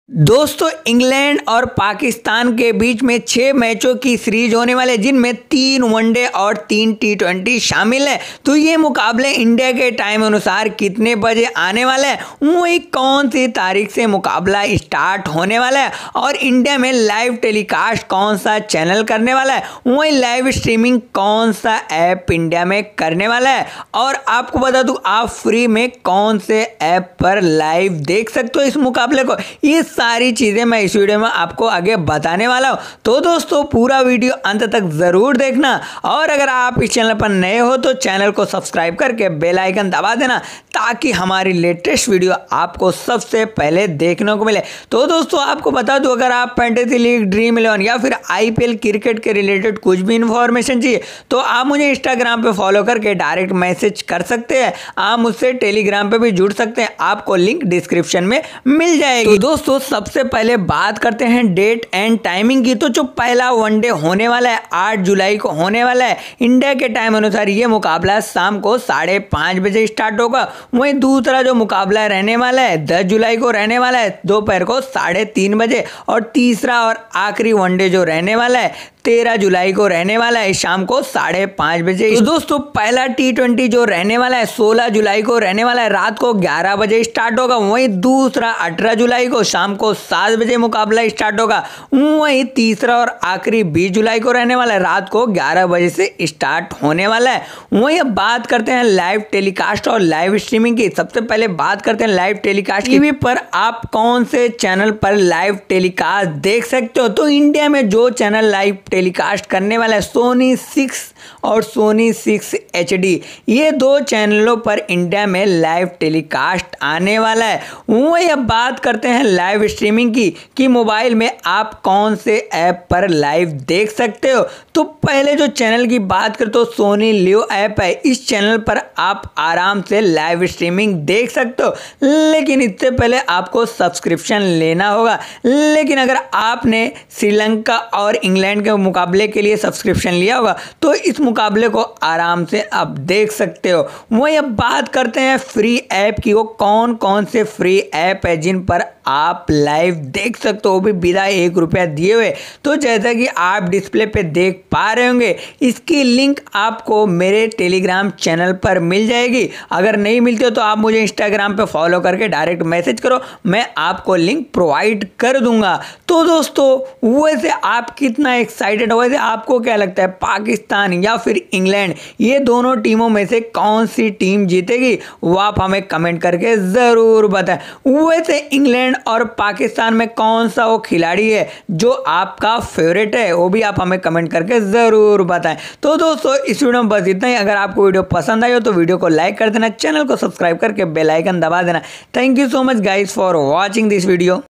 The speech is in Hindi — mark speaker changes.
Speaker 1: दोस्तों, इंग्लैंड और पाकिस्तान के बीच में 6 मैचों की सीरीज होने वाले, जिनमें 3 वनडे और 3 टी20 शामिल है। तो ये मुकाबले इंडिया के टाइम अनुसार कितने बजे आने वाला है, वही कौन सी तारीख से मुकाबला स्टार्ट होने वाला है और इंडिया में लाइव टेलीकास्ट कौन सा चैनल करने वाला है, वही लाइव स्ट्रीमिंग कौन सा ऐप इंडिया में करने वाला है। और आपको बता दूं, आप फ्री में कौन से ऐप पर लाइव देख सकते हो इस मुकाबले को। ये सारी चीजें मैं इस वीडियो में आपको आगे बताने वाला हूं। तो दोस्तों, पूरा वीडियो अंत तक जरूर देखना और अगर आप इस चैनल पर नए हो तो चैनल को सब्सक्राइब करके बेल आइकन दबा देना, ताकि हमारी लेटेस्ट वीडियो आपको सबसे पहले देखने को मिले। तो दोस्तों, आपको बता दूं, अगर आप फैंटेसी लीग, ड्रीम 11 या फिर आईपीएल क्रिकेट के रिलेटेड कुछ भी इंफॉर्मेशन चाहिए तो आप मुझे इंस्टाग्राम पे फॉलो करके डायरेक्ट मैसेज कर सकते हैं। आप मुझसे टेलीग्राम पे भी जुड़ सकते हैं, आपको लिंक डिस्क्रिप्शन में मिल जाएगी। तो दोस्तों, सबसे पहले बात करते हैं डेट एंड टाइमिंग की। तो जो पहला वनडे होने वाला है 8 जुलाई को होने वाला है इंडिया के टाइम अनुसार। ये मुकाबला शाम को 5:30 बजे स्टार्ट होगा। वहीं दूसरा जो मुकाबला रहने वाला है 10 जुलाई को रहने वाला है दोपहर को 3:30 बजे। और तीसरा और आखिरी वनडे जो रहने वाला है 13 जुलाई को रहने वाला है शाम को 5:30 बजे। तो दोस्तों, पहला टी20 जो रहने वाला है 16 जुलाई को रहने वाला है, रात को 11 बजे स्टार्ट होगा। वहीं दूसरा 18 जुलाई को शाम को 7 बजे मुकाबला स्टार्ट होगा। वहीं तीसरा और आखिरी 20 जुलाई को रहने वाला है, रात को 11 बजे से स्टार्ट होने वाला है। वहीं अब बात करते हैं लाइव टेलीकास्ट और लाइव स्ट्रीमिंग की। सबसे पहले बात करते हैं लाइव टेलीकास्ट। टीवी पर आप कौन से चैनल पर लाइव टेलीकास्ट देख सकते हो। तो इंडिया में जो चैनल लाइव टेलीकास्ट करने वाला है सोनी 6 और सोनी 6 HD, ये 2 चैनलों पर इंडिया में लाइव टेलीकास्ट आने वाला है। वही अब बात करते हैं लाइव स्ट्रीमिंग की कि मोबाइल में आप कौन से ऐप पर लाइव देख सकते हो। तो पहले जो चैनल की बात करें तो सोनी लिव ऐप है। इस चैनल पर आप आराम से लाइव स्ट्रीमिंग देख सकते हो, लेकिन इससे पहले आपको सब्सक्रिप्शन लेना होगा। लेकिन अगर आपने श्रीलंका और इंग्लैंड के मुकाबले के लिए सब्सक्रिप्शन लिया होगा तो इस मुकाबले को आराम से आप देख सकते हो। वहीं अब बात करते हैं फ्री ऐप की। वो कौन कौन से फ्री ऐप है जिन पर आप लाइव देख सकते हो, वो भी बिना 1 रुपया दिए हुए। तो जैसा कि आप डिस्प्ले पे देख पा रहे होंगे, इसकी लिंक आपको मेरे टेलीग्राम चैनल पर मिल जाएगी। अगर नहीं मिलती हो तो आप मुझे इंस्टाग्राम पे फॉलो करके डायरेक्ट मैसेज करो, मैं आपको लिंक प्रोवाइड कर दूंगा। तो दोस्तों, वैसे आप कितना एक्साइटेड हो, वैसे आपको क्या लगता है, पाकिस्तान या फिर इंग्लैंड, ये दोनों टीमों में से कौन सी टीम जीतेगी, वो आप हमें कमेंट करके ज़रूर बताएं। वैसे इंग्लैंड और पाकिस्तान में कौन सा वो खिलाड़ी है जो आपका फेवरेट है, वो भी आप हमें कमेंट करके ज़रूर बताएं। तो दोस्तों, इस वीडियो में बस इतना ही। अगर आपको वीडियो पसंद आई हो तो वीडियो को लाइक कर देना, चैनल को सब्सक्राइब करके बेल आइकन दबा देना। Thank you so much guys for watching this video.